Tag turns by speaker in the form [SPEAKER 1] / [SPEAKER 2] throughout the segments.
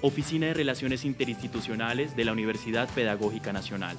[SPEAKER 1] Oficina de Relaciones Interinstitucionales de la Universidad Pedagógica Nacional.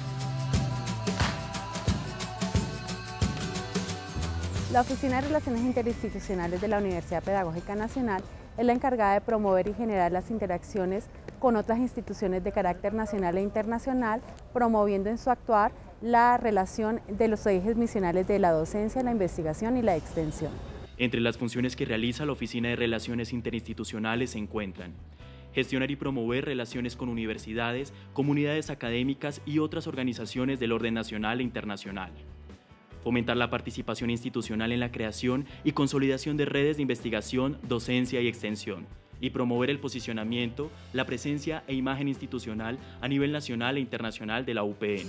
[SPEAKER 2] La Oficina de Relaciones Interinstitucionales de la Universidad Pedagógica Nacional es la encargada de promover y generar las interacciones con otras instituciones de carácter nacional e internacional, promoviendo en su actuar la relación de los ejes misionales de la docencia, la investigación y la extensión.
[SPEAKER 1] Entre las funciones que realiza la Oficina de Relaciones Interinstitucionales se encuentran gestionar y promover relaciones con universidades, comunidades académicas y otras organizaciones del orden nacional e internacional. Fomentar la participación institucional en la creación y consolidación de redes de investigación, docencia y extensión, y promover el posicionamiento, la presencia e imagen institucional a nivel nacional e internacional de la UPN.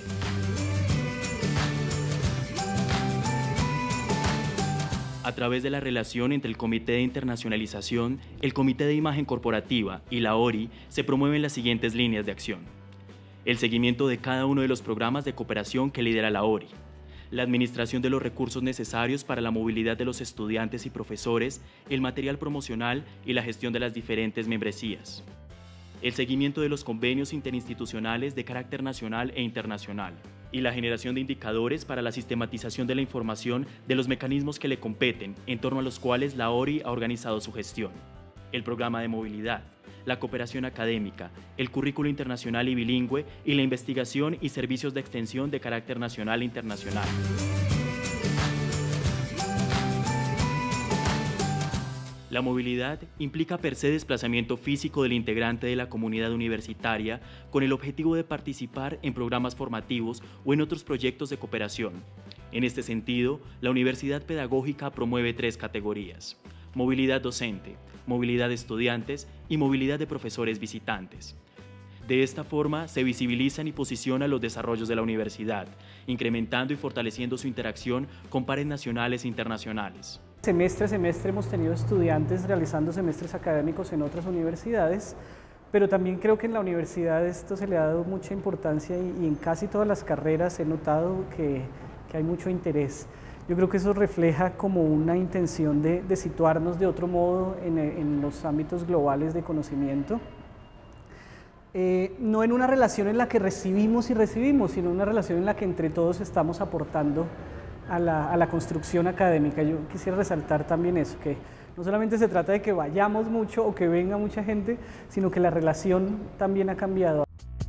[SPEAKER 1] A través de la relación entre el Comité de Internacionalización, el Comité de Imagen Corporativa y la ORI se promueven las siguientes líneas de acción. El seguimiento de cada uno de los programas de cooperación que lidera la ORI, la administración de los recursos necesarios para la movilidad de los estudiantes y profesores, el material promocional y la gestión de las diferentes membresías. El seguimiento de los convenios interinstitucionales de carácter nacional e internacional y la generación de indicadores para la sistematización de la información de los mecanismos que le competen, en torno a los cuales la ORI ha organizado su gestión. El programa de movilidad, la cooperación académica, el currículo internacional y bilingüe y la investigación y servicios de extensión de carácter nacional e internacional. La movilidad implica per se desplazamiento físico del integrante de la comunidad universitaria con el objetivo de participar en programas formativos o en otros proyectos de cooperación. En este sentido, la Universidad Pedagógica promueve 3 categorías: movilidad docente, movilidad de estudiantes y movilidad de profesores visitantes. De esta forma, se visibilizan y posicionan los desarrollos de la universidad, incrementando y fortaleciendo su interacción con pares nacionales e internacionales.
[SPEAKER 3] Semestre a semestre hemos tenido estudiantes realizando semestres académicos en otras universidades, pero también creo que en la universidad esto se le ha dado mucha importancia y en casi todas las carreras he notado que hay mucho interés. Yo creo que eso refleja como una intención de situarnos de otro modo en los ámbitos globales de conocimiento. No en una relación en la que recibimos y recibimos, sino una relación en la que entre todos estamos aportando a la construcción académica. Yo quisiera resaltar también eso, que no solamente se trata de que vayamos mucho o que venga mucha gente, sino que la relación también ha cambiado.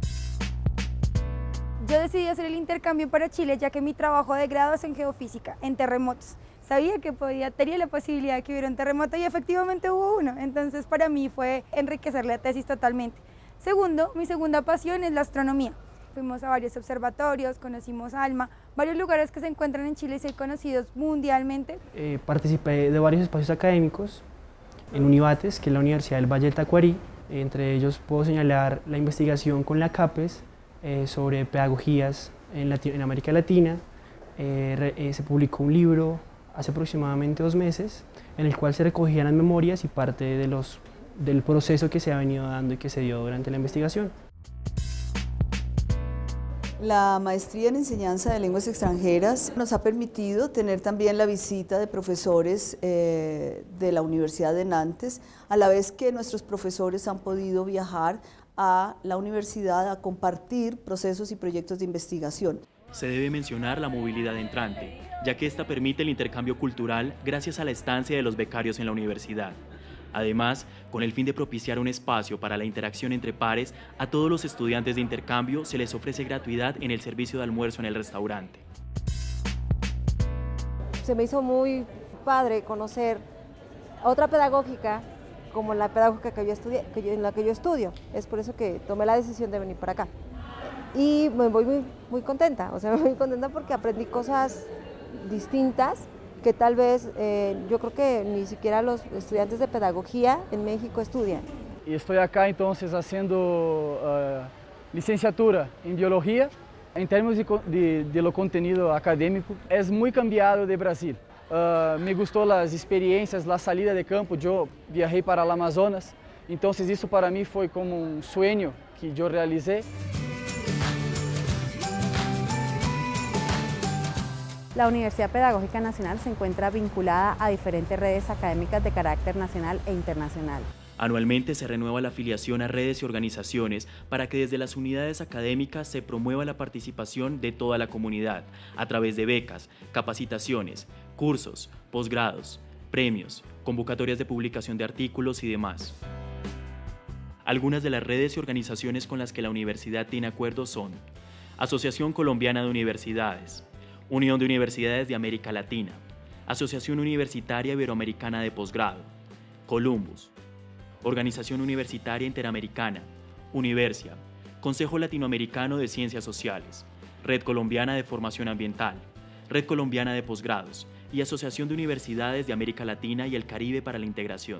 [SPEAKER 4] Yo decidí hacer el intercambio para Chile ya que mi trabajo de grado es en geofísica, en terremotos. Sabía que tenía la posibilidad de que hubiera un terremoto y efectivamente hubo uno, entonces para mí fue enriquecer la tesis totalmente. Segundo, mi segunda pasión es la astronomía. Fuimos a varios observatorios, conocimos ALMA, varios lugares que se encuentran en Chile y son conocidos mundialmente.
[SPEAKER 5] Participé de varios espacios académicos en Univates, que es la Universidad del Valle del Tacuarí. Entre ellos puedo señalar la investigación con la CAPES sobre pedagogías en América Latina. Se publicó un libro hace aproximadamente 2 meses en el cual se recogían las memorias y parte del proceso que se ha venido dando y que se dio durante la investigación.
[SPEAKER 6] La maestría en enseñanza de lenguas extranjeras nos ha permitido tener también la visita de profesores de la Universidad de Nantes, a la vez que nuestros profesores han podido viajar a la universidad a compartir procesos y proyectos de investigación.
[SPEAKER 1] Se debe mencionar la movilidad entrante, ya que esta permite el intercambio cultural gracias a la estancia de los becarios en la universidad. Además, con el fin de propiciar un espacio para la interacción entre pares, a todos los estudiantes de intercambio se les ofrece gratuidad en el servicio de almuerzo en el restaurante.
[SPEAKER 7] Se me hizo muy padre conocer otra pedagógica como la pedagógica en la que yo estudio. Es por eso que tomé la decisión de venir para acá. Y me voy muy contenta, muy contenta porque aprendí cosas distintas que tal vez yo creo que ni siquiera los estudiantes de pedagogía en México estudian.
[SPEAKER 8] Y estoy acá entonces haciendo licenciatura en biología. En términos de lo contenido académico, es muy cambiado de Brasil. Me gustó las experiencias, la salida de campo. Yo viajé para el Amazonas, entonces eso para mí fue como un sueño que yo realicé.
[SPEAKER 2] La Universidad Pedagógica Nacional se encuentra vinculada a diferentes redes académicas de carácter nacional e internacional.
[SPEAKER 1] Anualmente se renueva la afiliación a redes y organizaciones para que desde las unidades académicas se promueva la participación de toda la comunidad a través de becas, capacitaciones, cursos, posgrados, premios, convocatorias de publicación de artículos y demás. Algunas de las redes y organizaciones con las que la universidad tiene acuerdos son Asociación Colombiana de Universidades, Unión de Universidades de América Latina, Asociación Universitaria Iberoamericana de Posgrado, Columbus, Organización Universitaria Interamericana, Universia, Consejo Latinoamericano de Ciencias Sociales, Red Colombiana de Formación Ambiental, Red Colombiana de Posgrados y Asociación de Universidades de América Latina y el Caribe para la Integración.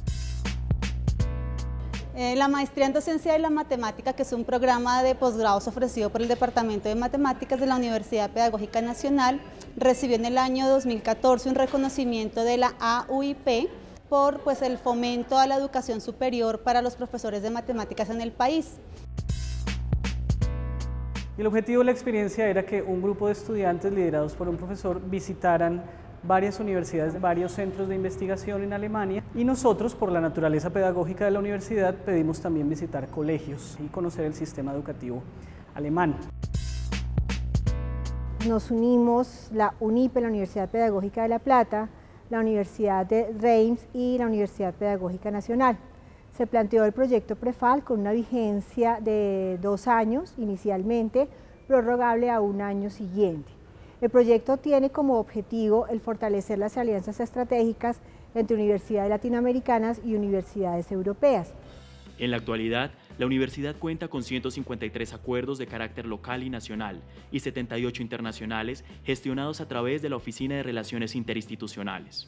[SPEAKER 9] La maestría en docencia de la matemática, que es un programa de posgrados ofrecido por el Departamento de Matemáticas de la Universidad Pedagógica Nacional, recibió en el año 2014 un reconocimiento de la AUIP por el fomento a la educación superior para los profesores de matemáticas en el país.
[SPEAKER 3] El objetivo de la experiencia era que un grupo de estudiantes liderados por un profesor visitaran varias universidades, varios centros de investigación en Alemania, y nosotros, por la naturaleza pedagógica de la universidad, pedimos también visitar colegios y conocer el sistema educativo alemán.
[SPEAKER 10] Nos unimos la UNIPE, la Universidad Pedagógica de La Plata, la Universidad de Reims y la Universidad Pedagógica Nacional. Se planteó el proyecto PREFAL con una vigencia de 2 años inicialmente, prorrogable a 1 año siguiente. El proyecto tiene como objetivo el fortalecer las alianzas estratégicas entre universidades latinoamericanas y universidades europeas.
[SPEAKER 1] En la actualidad, la universidad cuenta con 153 acuerdos de carácter local y nacional y 78 internacionales gestionados a través de la Oficina de Relaciones Interinstitucionales.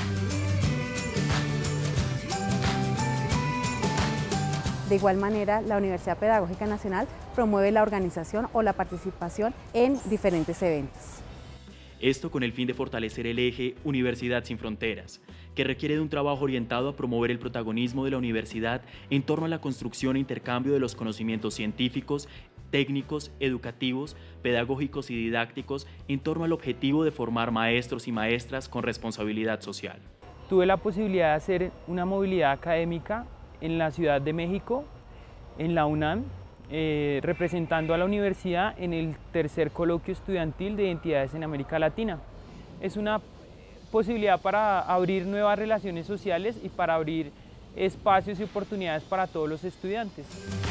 [SPEAKER 2] De igual manera, la Universidad Pedagógica Nacional promueve la organización o la participación en diferentes eventos.
[SPEAKER 1] Esto con el fin de fortalecer el eje Universidad sin Fronteras, que requiere de un trabajo orientado a promover el protagonismo de la universidad en torno a la construcción e intercambio de los conocimientos científicos, técnicos, educativos, pedagógicos y didácticos en torno al objetivo de formar maestros y maestras con responsabilidad social.
[SPEAKER 11] Tuve la posibilidad de hacer una movilidad académica en la Ciudad de México, en la UNAM, representando a la universidad en el tercer coloquio estudiantil de identidades en América Latina. Es una posibilidad para abrir nuevas relaciones sociales y para abrir espacios y oportunidades para todos los estudiantes.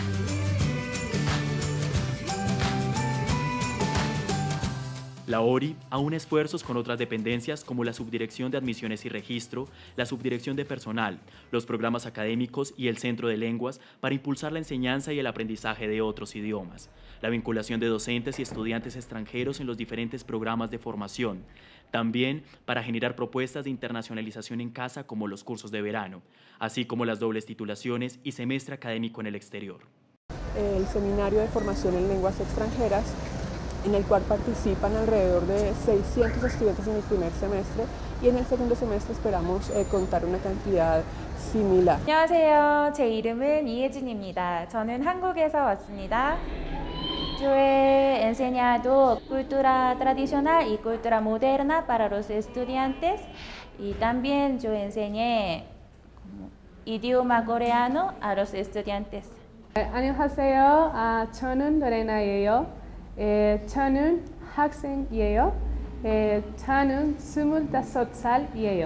[SPEAKER 1] La ORI aúna esfuerzos con otras dependencias como la Subdirección de Admisiones y Registro, la Subdirección de Personal, los programas académicos y el Centro de Lenguas para impulsar la enseñanza y el aprendizaje de otros idiomas, la vinculación de docentes y estudiantes extranjeros en los diferentes programas de formación, también para generar propuestas de internacionalización en casa como los cursos de verano, así como las dobles titulaciones y semestre académico en el exterior.
[SPEAKER 12] El seminario de formación en lenguas extranjeras, en el cual participan alrededor de 600 estudiantes en el primer semestre y en el segundo semestre esperamos contar una cantidad similar.
[SPEAKER 13] 안녕하세요. 제 이름은 이혜진입니다. 저는 한국에서 왔습니다. Yo he enseñado cultura tradicional y cultura moderna para los estudiantes y también yo enseñé idioma coreano a los estudiantes.
[SPEAKER 14] 안녕하세요. 저는 로레나예요. 저는 학생이에요. 저는 25살이에요.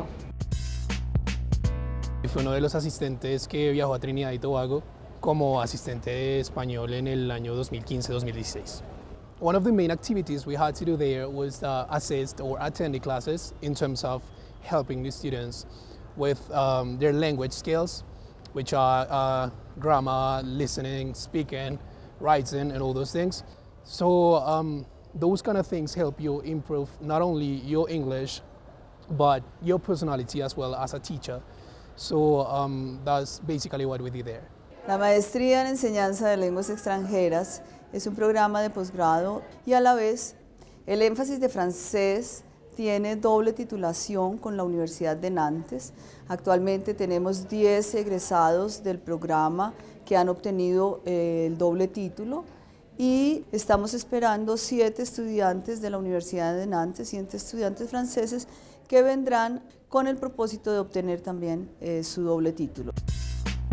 [SPEAKER 15] Fue uno de los asistentes que viajó a Trinidad y Tobago como asistente de español en el año 2015-2016. One of the main activities we had to do there was assist or attend the classes in terms of helping the students with their language skills, which are grammar, listening, speaking, writing, and all those things. So those kind of things help you improve not only your English, but your personality as well as a teacher. So that's basically what we did there.
[SPEAKER 6] La maestría en enseñanza de lenguas extranjeras es un programa de posgrado y a la vez el énfasis de francés tiene doble titulación con la Universidad de Nantes. Actualmente tenemos 10 egresados del programa que han obtenido el doble título y estamos esperando 7 estudiantes de la Universidad de Nantes, 7 estudiantes franceses que vendrán con el propósito de obtener también su doble título.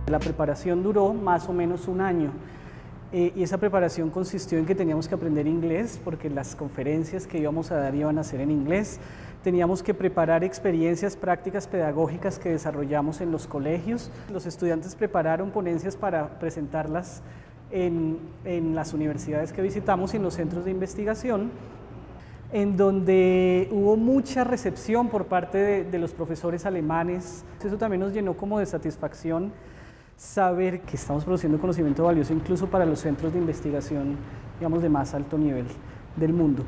[SPEAKER 3] La preparación duró más o menos un año. Y esa preparación consistió en que teníamos que aprender inglés, porque las conferencias que íbamos a dar iban a ser en inglés. Teníamos que preparar experiencias prácticas pedagógicas que desarrollamos en los colegios. Los estudiantes prepararon ponencias para presentarlas en las universidades que visitamos y en los centros de investigación, en donde hubo mucha recepción por parte de los profesores alemanes. Eso también nos llenó como de satisfacción, saber que estamos produciendo conocimiento valioso incluso para los centros de investigación, digamos, de más alto nivel del mundo.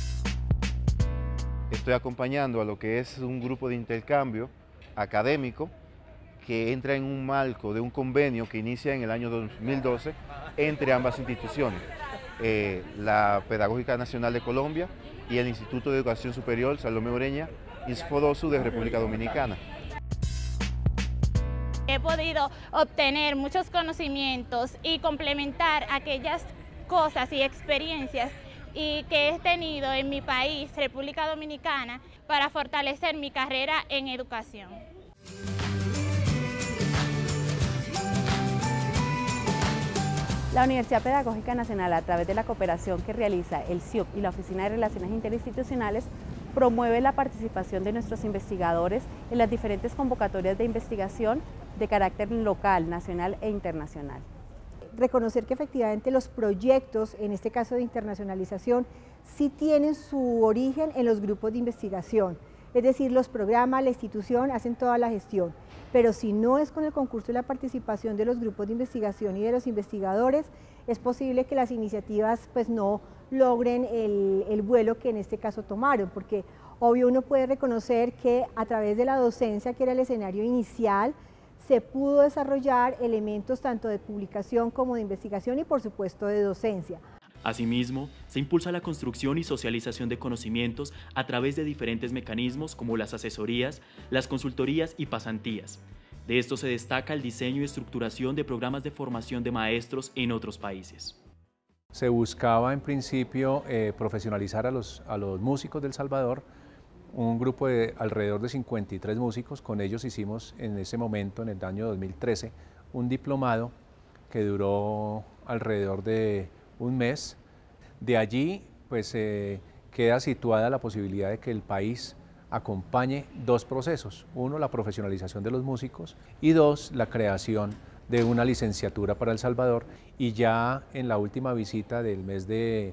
[SPEAKER 16] Estoy acompañando a lo que es un grupo de intercambio académico que entra en un marco de un convenio que inicia en el año 2012 entre ambas instituciones, la Pedagógica Nacional de Colombia y el Instituto de Educación Superior Salomé Ureña, ISFODOSU de República Dominicana.
[SPEAKER 17] He podido obtener muchos conocimientos y complementar aquellas cosas y experiencias que he tenido en mi país, República Dominicana, para fortalecer mi carrera en educación.
[SPEAKER 2] La Universidad Pedagógica Nacional, a través de la cooperación que realiza el CIUP y la Oficina de Relaciones Interinstitucionales, promueve la participación de nuestros investigadores en las diferentes convocatorias de investigación de carácter local, nacional e internacional.
[SPEAKER 10] Reconocer que efectivamente los proyectos, en este caso de internacionalización, sí tienen su origen en los grupos de investigación, es decir, los programas, la institución hacen toda la gestión, pero si no es con el concurso y la participación de los grupos de investigación y de los investigadores, es posible que las iniciativas pues no logren el vuelo que en este caso tomaron, porque obvio uno puede reconocer que a través de la docencia, que era el escenario inicial, se pudo desarrollar elementos tanto de publicación como de investigación y por supuesto de docencia.
[SPEAKER 1] Asimismo, se impulsa la construcción y socialización de conocimientos a través de diferentes mecanismos como las asesorías, las consultorías y pasantías. De esto se destaca el diseño y estructuración de programas de formación de maestros en otros países.
[SPEAKER 18] Se buscaba en principio profesionalizar a los músicos del Salvador, un grupo de alrededor de 53 músicos. Con ellos hicimos en ese momento, en el año 2013, un diplomado que duró alrededor de un mes. De allí pues queda situada la posibilidad de que el país acompañe dos procesos: uno, la profesionalización de los músicos, y dos, la creación de una licenciatura para El Salvador. Y ya en la última visita del mes de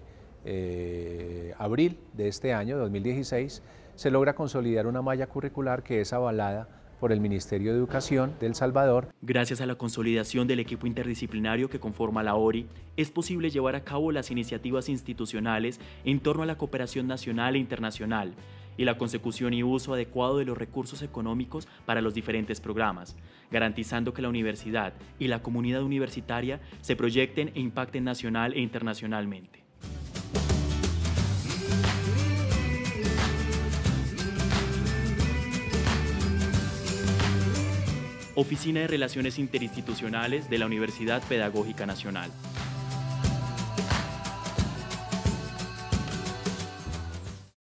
[SPEAKER 18] abril de este año, 2016, se logra consolidar una malla curricular que es avalada por el Ministerio de Educación de El Salvador.
[SPEAKER 1] Gracias a la consolidación del equipo interdisciplinario que conforma la ORI, es posible llevar a cabo las iniciativas institucionales en torno a la cooperación nacional e internacional y la consecución y uso adecuado de los recursos económicos para los diferentes programas, garantizando que la universidad y la comunidad universitaria se proyecten e impacten nacional e internacionalmente. Oficina de Relaciones Interinstitucionales de la Universidad Pedagógica Nacional.